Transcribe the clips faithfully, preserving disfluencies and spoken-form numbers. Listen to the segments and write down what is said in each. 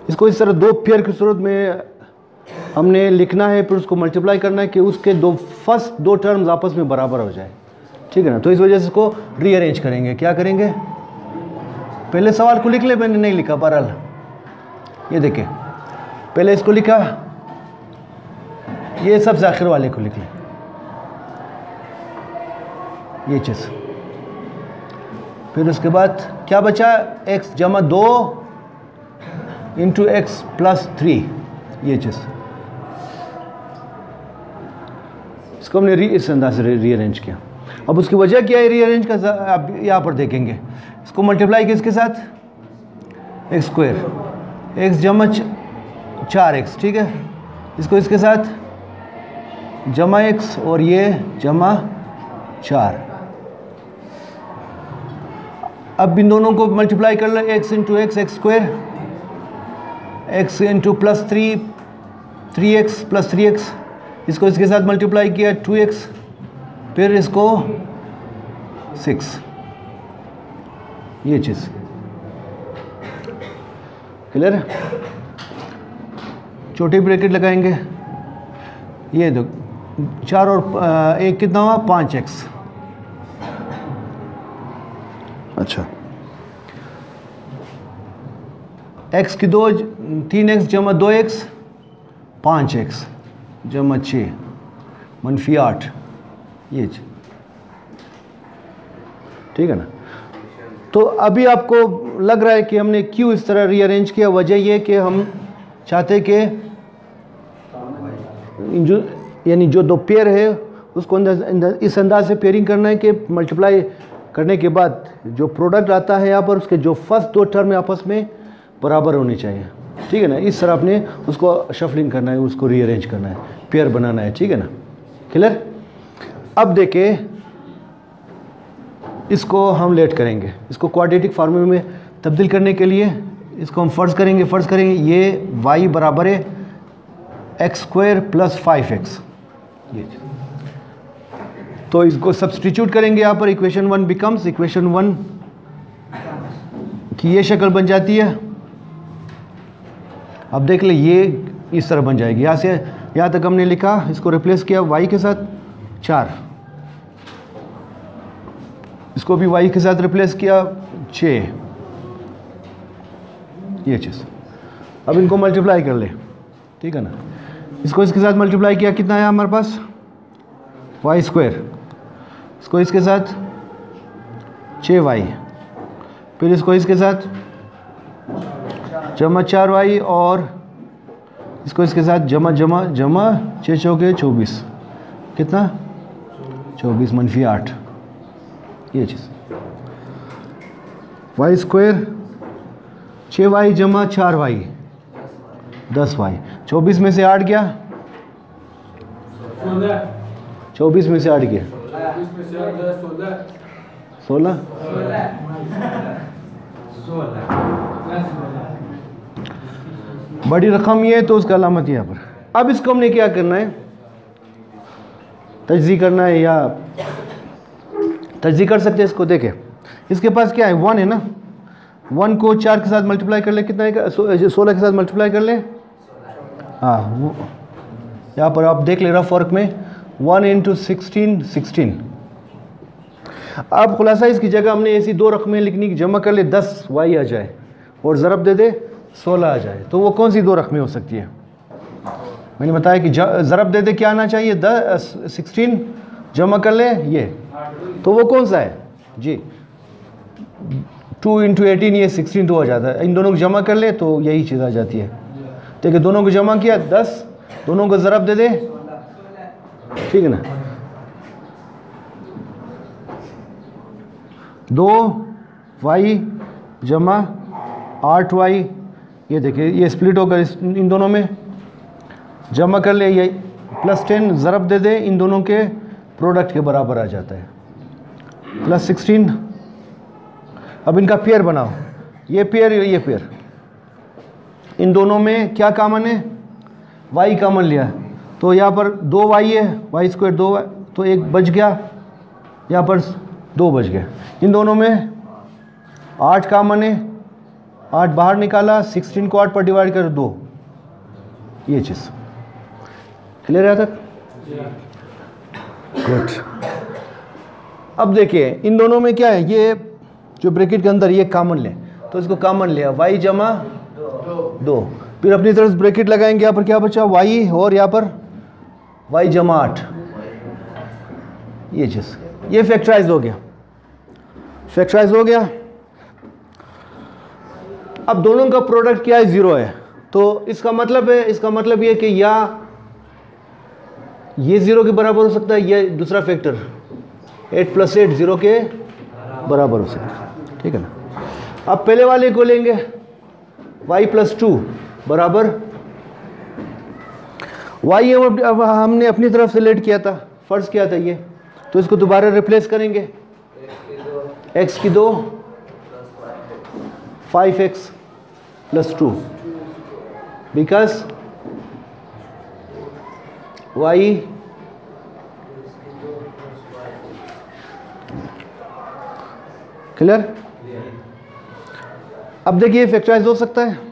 इसको इस तरह दो पेयर की सूरत में हमने लिखना है, फिर उसको मल्टीप्लाई करना है कि उसके दो फर्स्ट दो टर्म्स आपस में बराबर हो जाए, ठीक है ना। तो इस वजह से इसको रीअरेंज करेंगे। क्या करेंगे, पहले सवाल को लिख ले, मैंने नहीं लिखा बहरहाल, ये देखिए पहले इसको लिखा, ये सबसे आखिर वाले को लिख लें, ये चीज़। फिर उसके बाद क्या बचा, x जमा दो इंटू एक्स प्लस थ्री, ये चीज़। इसको हमने री इस अंदाज से रीअरेंज किया। अब उसकी वजह क्या है रीअरेंज का, आप यहाँ पर देखेंगे। इसको मल्टीप्लाई किसके साथ, एक्स स्क्वायर, एक्स जमा चार एक्स, ठीक है। इसको इसके साथ जमा एक्स और ये जमा चार। अब इन दोनों को मल्टीप्लाई कर लो, x into x x square, x into plus three three x plus three x. इसको इसके साथ मल्टीप्लाई किया टू एक्स, फिर इसको सिक्स, ये चीज़ क्लियर है। छोटी ब्रैकेट लगाएंगे, ये दो चार और एक कितना हुआ, पाँच एक्स। अच्छा, एक्स की दो, तीन एक्स जमा दो एक्स, पाँच एक्स जमा छः मनफी आठ, ये ठीक है ना। तो अभी आपको लग रहा है कि हमने क्यों इस तरह रीअरेंज किया। वजह ये कि हम चाहते कि जो यानी जो दो पेयर है उसको अंदर इस अंदाज से पेयरिंग करना है कि मल्टीप्लाई करने के बाद जो प्रोडक्ट आता है यहाँ पर उसके जो फर्स्ट दो टर्म आपस में बराबर होने चाहिए, ठीक है ना। इस तरह आपने उसको शफलिंग करना है, उसको रीअरेंज करना है, पेयर बनाना है, ठीक है ना, क्लियर। अब देखें, इसको हम लेट करेंगे, इसको क्वाड्रेटिक फार्मूले में तब्दील करने के लिए इसको हम फ़र्ज़ करेंगे फ़र्ज़ करेंगे ये y बराबर है x square plus five x, ये तो इसको सब्सटीट्यूट करेंगे यहाँ पर। Equation one becomes, equation one की ये शक्ल बन जाती है। अब देख ले, ये इस तरह बन जाएगी। यहाँ से यहाँ तक हमने लिखा, इसको रिप्लेस किया y के साथ चार, इसको भी y के साथ रिप्लेस किया छः, ये चीज़। अब इनको मल्टीप्लाई कर ले, ठीक है ना। इसको इसके साथ मल्टीप्लाई किया, कितना आया हमारे पास, वाई स्क्वायर। इसको इसके साथ छः वाई, फिर इसको इसके साथ जमा चार वाई, और इसको इसके साथ जमा जमा जमा छः चौके चौबीस, कितना चौबीस मनफी आठ, ये चीज़। वाई स्क्वायर छः वाई जमा चार वाई दस वाई, चौबीस में से आठ गया, चौबीस में से आठ गया सोलह, बड़ी रकम ये है तो उसका अलामत यहाँ पर। अब इसको हमने क्या करना है, तजज़ी करना है या तजज़ी कर सकते हैं इसको। देखें इसके पास क्या है, वन है ना, वन को चार के साथ मल्टीप्लाई कर ले, कितना है, सोलह के साथ मल्टीप्लाई कर ले। हाँ, वो यहाँ पर आप देख ले रफ वर्क में वन इंटू सिक्सटीन सिक्सटीन। अब खुलासा इसकी जगह हमने ऐसी दो रकमें लिखनी की, जमा कर ले दस वाई आ जाए और ज़रब दे दे सोलह आ जाए, तो वो कौन सी दो रकमें हो सकती है। मैंने बताया कि ज़रब दे दे क्या आना चाहिए, दस सिक्सटीन जमा कर ले ये, तो वो कौन सा है जी, टू इंटू एटीन, ये सिक्सटीन तो हो जाता है। इन दोनों को जमा कर ले तो यही चीज़ आ जाती है। ठीक है, दोनों को जमा किया दस, दोनों को ज़रब दे दे, ठीक है ना, दो वाई जमा आठ वाई, ये देखिए ये स्प्लिट होकर इन दोनों में जमा कर ले, ये प्लस टेन ज़रब दे दे, इन दोनों के प्रोडक्ट के बराबर आ जाता है, प्लस सिक्सटीन। अब इनका पेयर बनाओ, ये पेयर ये पेयर, इन दोनों में क्या कॉमन है, वाई कॉमन लिया, तो यहाँ पर दो वाई है, वाई स्क्वायर दो वाई, तो एक बच गया, यहाँ पर दो बच गए। इन दोनों में आठ कॉमन है, आठ बाहर निकाला, सिक्सटीन को आठ पर डिवाइड कर दो, ये चीज़ क्लियर है तक? गुड। अब देखिए इन दोनों में क्या है, ये जो ब्रैकेट के अंदर ये कॉमन ले, तो इसको कॉमन लिया, y जमा दो, फिर अपनी तरफ ब्रैकेट लगाएंगे, यहाँ पर क्या बचा y, और यहाँ पर y जमा आठ, ये चीज़, ये फैक्टराइज हो गया, फैक्टराइज हो गया। अब दोनों का प्रोडक्ट क्या है, ज़ीरो है, तो इसका मतलब है, इसका मतलब ये कि या ये ज़ीरो के बराबर हो सकता है, ये दूसरा factor eight plus eight zero के बराबर हो सकता है, ठीक है ना। अब पहले वाले को लेंगे, y प्लस टू बराबर y, अब हमने अपनी तरफ से लेट किया था, फर्ज किया था ये, तो इसको दोबारा रिप्लेस करेंगे, x की दो, five x plus two, because y clear. अब देखिए फैक्टराइज हो सकता है,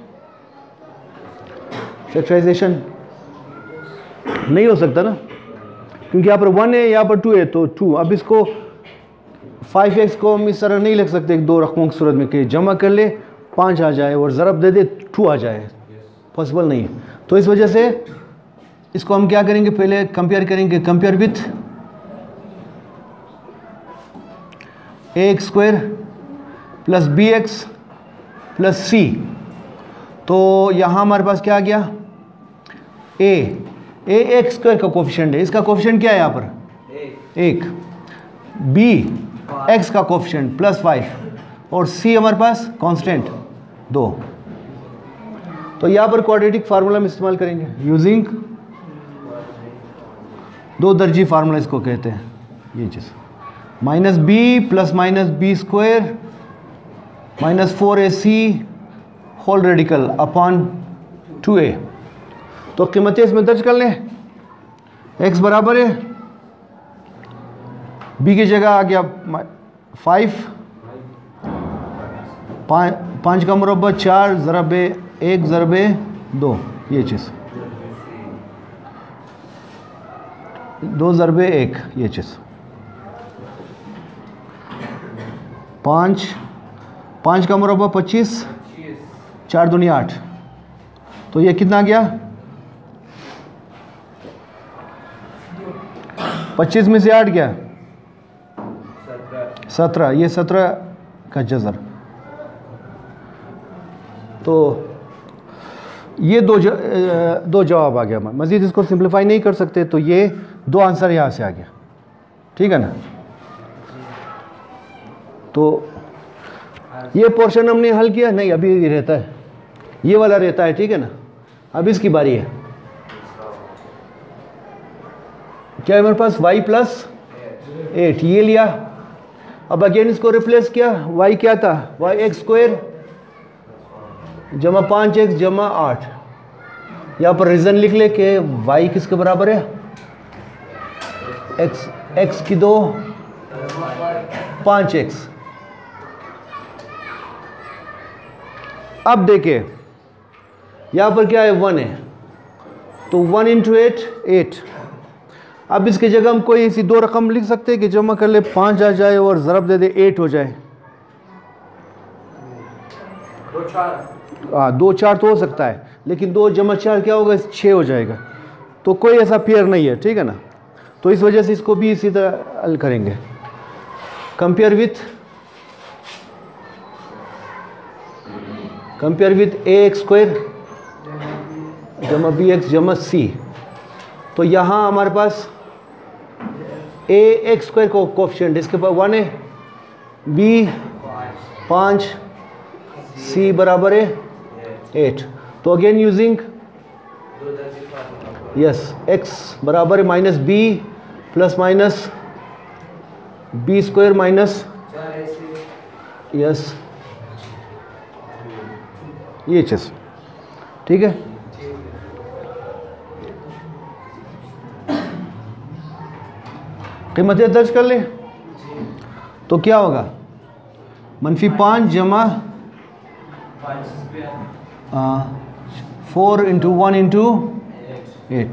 फैक्टराइजेशन नहीं हो सकता ना, क्योंकि यहाँ पर वन है, यहाँ पर टू है, तो टू। अब इसको फाइव एक्स को हम इस तरह नहीं लिख सकते दो रकमों की सूरत में कि जमा कर ले पाँच आ जाए और ज़रब दे दे टू आ जाए, पॉसिबल नहीं है। तो इस वजह से इसको हम क्या करेंगे, पहले कंपेयर करेंगे, compare with a x square plus b x plus c. तो यहाँ हमारे पास क्या आ गया, ए ए एक्स स्क्वायर का कोफिशिएंट है, इसका कोफिशिएंट क्या है यहाँ पर एक, बी एक्स का कोफिशिएंट प्लस फाइव, और सी हमारे पास कांस्टेंट दो। तो यहाँ पर क्वाड्रेटिक फार्मूला हम इस्तेमाल करेंगे, यूजिंग दो दर्जी फार्मूला इसको कहते हैं, ये चीज़ minus b plus minus b square minus four a c whole radical upon two a. तो कीमतें इसमें दर्ज कर लें, x बराबर है, b की जगह आ गया फाइव, पाँच का मुरब्बा चार, ज़रबे एक ज़रबे दो, ये चीज़ दो ज़रबे एक, ये चीज़ पाँच, पाँच का मुरब्बा पच्चीस, चार दुनिया आठ, तो ये कितना गया, पच्चीस में से आठ गया सत्रह, ये सत्रह का जज़र। तो ये दो ज, दो जवाब आ गया। मज़ीद इसको सिंप्लीफाई नहीं कर सकते, तो ये दो आंसर यहाँ से आ गया, ठीक है ना। तो ये पोर्शन हमने हल किया नहीं, अभी ये रहता है, ये वाला रहता है, ठीक है ना। अब इसकी बारी है, क्या है हमारे पास y प्लस एट, ये लिया। अब अगेन इसको रिप्लेस किया, y क्या था, y एक्स स्क्वायर जमा पाँच एक्स जमा आठ। यहाँ पर रीज़न लिख ले कि y किसके बराबर है, x, x की दो, पाँच एक्स। अब देखिए यहाँ पर क्या है, वन है, तो वन इंटू एट एट। अब इसकी जगह हम कोई ऐसी दो रकम लिख सकते हैं कि जमा कर ले पाँच आ जाए और ज़रब दे दे एट हो जाए। दो चार, हाँ दो चार तो हो सकता है, लेकिन दो जमा चार क्या होगा, छः हो जाएगा। तो कोई ऐसा पेयर नहीं है, ठीक है ना। तो इस वजह से इसको भी इसी तरह हल करेंगे, compare with compare with a x square जमा बी एक्स जमा सी। तो यहाँ हमारे पास ए एक्स स्क्वायर को कोफिशिएंट इसके पास वन है, बी पाँच, सी बराबर है एट। तो अगेन यूजिंग यस एक्स बराबर है minus b plus minus b square minus yes ये चीज़, ठीक है। कीमतें दर्ज कर ले, तो क्या होगा, मनफी पाँच जमा four into one into eight.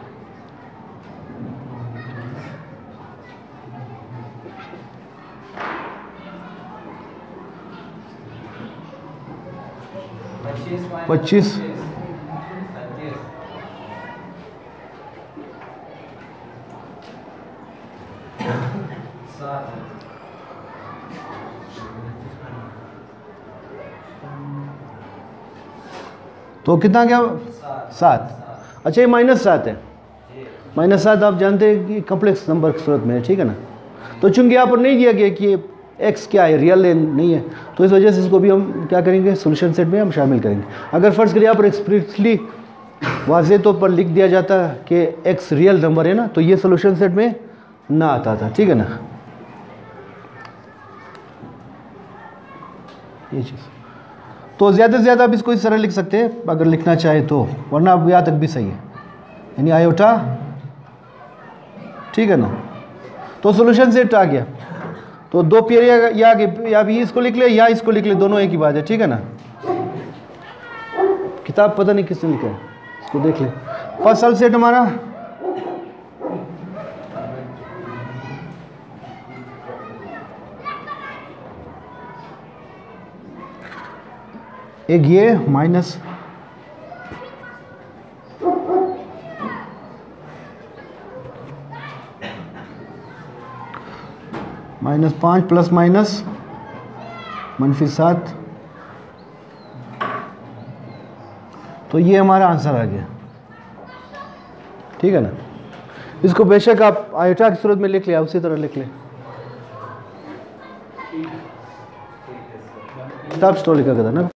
पच्चीस तो कितना क्या सात। अच्छा ये माइनस सात है, माइनस सात आप जानते हैं कि कॉम्प्लेक्स नंबर की सूरत में है, ठीक है ना। तो चूंकि यहाँ पर नहीं दिया गया कि एक्स क्या है, रियल नहीं है, तो इस वजह से इसको भी हम क्या करेंगे, सोल्यूशन सेट में हम शामिल करेंगे। अगर फ़र्ज़ करिए यहाँ पर एक्सप्रेसली वाज़े तौर पर लिख दिया जाता कि एक्स रियल नंबर है ना, तो ये सोल्यूशन सेट में ना आता था, ठीक है ना। ये चीज़ तो ज़्यादा से ज़्यादा आप इसको इस तरह लिख सकते हैं अगर लिखना चाहे तो, वरना अब यहाँ तक भी सही है, यानी आयोटा, ठीक है ना। तो सोल्यूशन सेट आ गया, तो दो पेयर या, या, या भी इसको लिख ले या इसको लिख ले, दोनों एक ही बात है, ठीक है ना। किताब पता नहीं किसने लिखा है, इसको देख ले। फर्स्ट सल सेट हमारा एक ये माइनस माइनस पाँच प्लस माइनस मनफी सात, तो ये हमारा आंसर आ गया, ठीक है ना। इसको बेशक आप आयोटा की सूरत में लिख लिया, उसी तरह लिख ले, किताब स्टोर लिखा था ना।